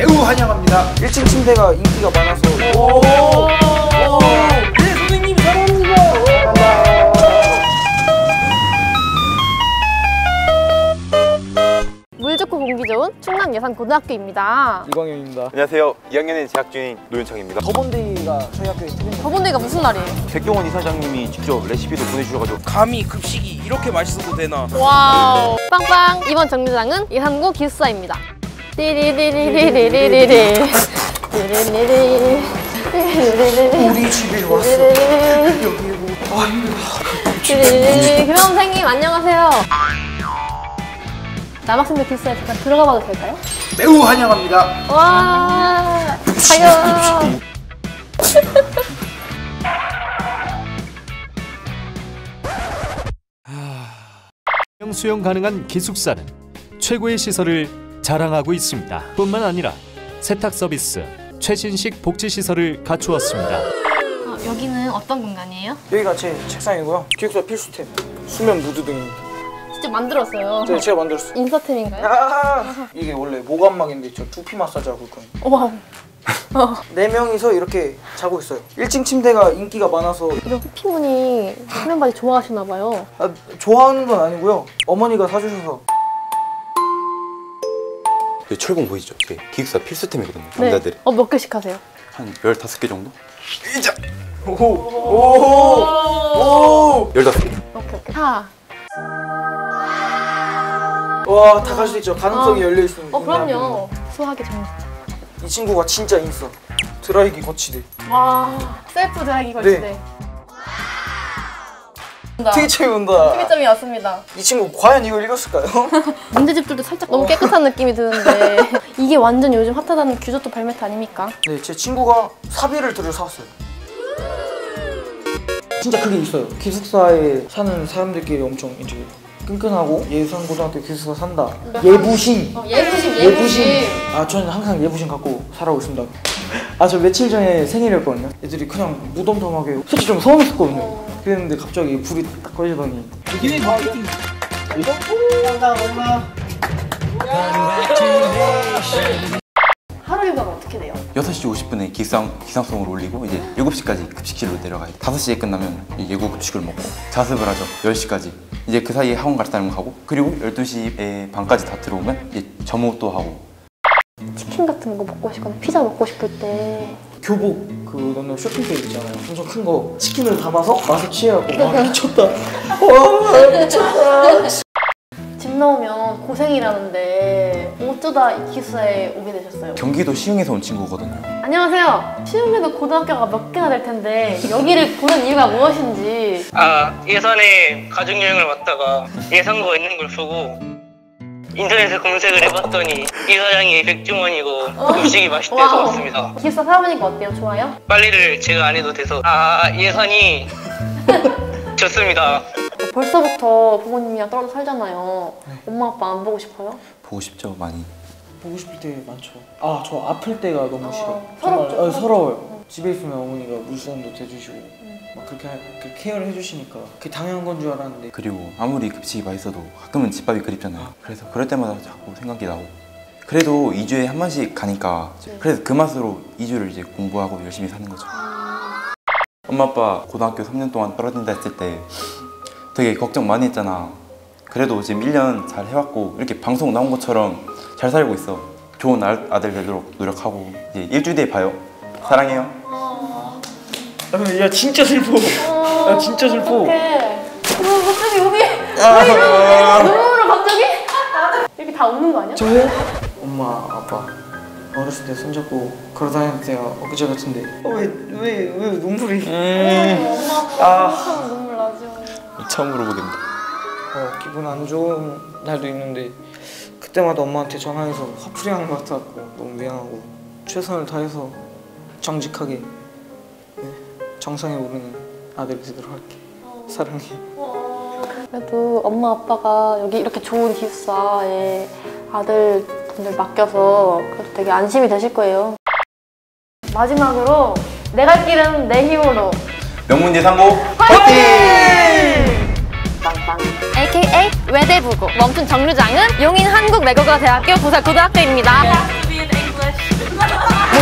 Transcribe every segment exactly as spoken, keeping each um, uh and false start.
매우 환영합니다. 일 층 침대가 인기가 많아서. 오, 오, 오. 네, 선생님 사랑합니다. 물 좋고 공기 좋은 충남 예산고등학교입니다. 이광현입니다. 안녕하세요. 이 학년에 재학 중인 노윤창입니다. 더본데이가 저희 학교의 특징입니다. 더본데이가 무슨 날이에요? 백종원 이사장님이 직접 레시피도 보내주셔가지고 감히 급식이 이렇게 맛있어도 되나? 와우. 빵빵. 이번 정류장은 예산고 기숙사입니다. 띠리리리리리리리리. 띠리리리. 우리 집에 왔어. 여기 아 힘들어. 그럼 선생님 안녕하세요. 남학생들 기숙사에 잠깐 들어가 봐도 될까요? 매우 환영합니다. 와. 가요. 수용 가능한 기숙사는 최고의 시설을 자랑하고 있습니다. 뿐만 아니라 세탁 서비스, 최신식 복지 시설을 갖추었습니다. 어, 여기는 어떤 공간이에요? 여기가 제 책상이고요. 기숙사 필수템 수면 무드 등입니다. 직접 만들었어요. 네, 제가 만들었어요. 인서템인가요? 아 이게 원래 모관막인데 저 두피 마사지 하고 있거든요. 와우. 어. 네 명이서 이렇게 자고 있어요. 일 층 침대가 인기가 많아서. 이런 호피무늬 수면바지 좋아하시나 봐요. 아, 좋아하는 건 아니고요. 어머니가 사주셔서. 그 철봉 보이시죠? 네, 기숙사 필수템이거든요. 네. 남자들이 어, 몇 개씩 하세요? 한 열다섯 개 정도? 이자! 오! 오! 오! 열다섯 개. 오케이, 오케이. 하. 와, 다 갈 수 있죠. 가능성이 어. 열려 있습니다. 어, 그럼요. 수학의 정석. 이 친구가 진짜 인싸. 드라이기 거치대. 와, 셀프 드라이기 걸치대. 네. 특이점이 온다. 특이점이 왔습니다. 이 친구 과연 이걸 읽었을까요? 문제집들도 살짝 너무 깨끗한 느낌이 드는데 이게 완전 요즘 핫하다는 규조토 발매트 아닙니까? 네, 제 친구가 사비를 들여 사왔어요. 진짜 그게 있어요. 기숙사에 사는 사람들끼리 엄청 이제 끈끈하고 예산고등학교 기숙사 산다. 예부심. 어, 예부심, 예부심. 아, 저는 항상 예부심 갖고 살아오고 있습니다. 아, 저 며칠 전에 생일이었거든요. 애들이 그냥 무덤덤하게 솔직히 좀 서운했었거든요. 어. 그랬는데 갑자기 불이 딱 꺼지더니 이게 마케팅. 하루 일과가 어떻게 돼요? 여섯 시 오십 분에 기상, 기상송을 올리고 이제 일곱 시까지 급식실로 내려가야 돼. 다섯 시에 끝나면 예고 급식을 먹고 자습을 하죠. 열 시까지. 이제 그 사이에 학원 갈 사람 가고, 그리고 열두 시에 반까지 다 들어오면 이제 점호 또 하고. 치킨 같은 거 먹고 싶거나 피자 먹고 싶을 때 교복 그 넣는 쇼핑백 있잖아요. 엄청 큰 거 치킨을 담아서 맛을 취해갖고 와 미쳤다. 와 미쳤다. 집 나오면 고생이라는데 어쩌다 이 기숙사에 오게 되셨어요? 경기도 시흥에서 온 친구거든요. 안녕하세요. 시흥에도 고등학교가 몇 개나 될 텐데 여기를 고른 이유가 무엇인지. 아, 예산에 가족여행을 왔다가 예산고가 있는 걸 보고 인터넷에 검색을 해봤더니 이사장이 백종원이고 음식이 맛있대서 와우. 왔습니다. 기숙사 살아보니까 어때요? 좋아요? 빨래를 제가 안 해도 돼서 아, 예산이 좋습니다. 벌써부터 부모님이랑 떨어져 살잖아요. 엄마 아빠 안 보고 싶어요? 보고 싶죠, 많이. 보고 싶을 때 많죠. 아, 저 아플 때가 너무 싫어. 어, 정말 서럽죠? 아, 서러워요. 응. 집에 있으면 어머니가 물수건도 대주시고 응. 막 그렇게, 그렇게 케어를 해주시니까 그게 당연한 건 줄 알았는데. 그리고 아무리 급식이 맛있어도 가끔은 집밥이 그립잖아요. 그래서 그럴 때마다 자꾸 생각이 나고. 그래도 이 주에 한 번씩 가니까 그래서 그 맛으로 이 주를 이제 공부하고 열심히 사는 거죠. 엄마 아빠 고등학교 삼 년 동안 떨어진다 했을 때 되게 걱정 많이 했잖아. 그래도 지금 일 년 잘 해왔고 이렇게 방송 나온 것처럼 잘 살고 있어. 좋은 아, 아들 되도록 노력하고 이제 일주일 뒤에 봐요. 사랑해요. 아, 야 진짜 슬퍼. 야 진짜 슬퍼. 어떡해. 어, 갑자기 여기 왜 이러는데? 눈물을 갑자기? 이렇게 다 우는 거 아니야? 저요? 엄마 아빠 어렸을 때 손잡고 걸어다닐 때가 엊그제 같은데 왜왜왜 왜, 왜 눈물이 음. 엄마 아빠 아. 눈물 나죠. 처음으로 보겠네. 어, 기분 안 좋은 날도 있는데 그때마다 엄마한테 전화해서 화풀이 하는 것 같아갖고 너무 미안하고 최선을 다해서 정직하게 네, 정상에 오르는 아들이 되도록 할게. 사랑해. 그래도 엄마 아빠가 여기 이렇게 좋은 기숙사에 아들분들 맡겨서 그래도 되게 안심이 되실 거예요. 마지막으로 내 갈 길은 내 힘으로 명문예산고 화이팅! 빵빵. 에이케이에이 외대부고 멈춘 정류장은 용인 한국외국어대학교 부설고등학교입니다.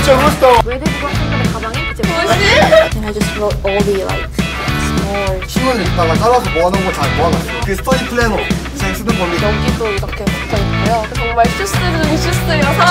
gusto, gusto. 외대부가 친구들 가방에 이제 And I just wrote all the like small. 신문을 읽다가 따라서 모아놓은 거 잘 모아놨어. 그 스터디 플래너 제 쓰는 겁니다. 여기도 이렇게 붙어 있고요. 정말 슈스 중 슈스가